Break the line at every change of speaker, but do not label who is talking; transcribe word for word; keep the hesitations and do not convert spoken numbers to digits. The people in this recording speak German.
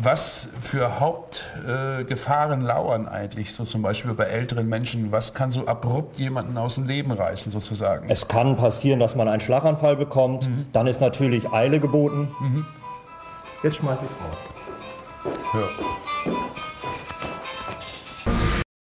Was für Hauptgefahren äh, lauern eigentlich, so zum Beispiel bei älteren Menschen? Was kann so abrupt jemanden aus dem Leben reißen, sozusagen?
Es kann passieren, dass man einen Schlaganfall bekommt. Mhm. Dann ist natürlich Eile geboten. Mhm. Jetzt schmeiße ich es raus.
Ja.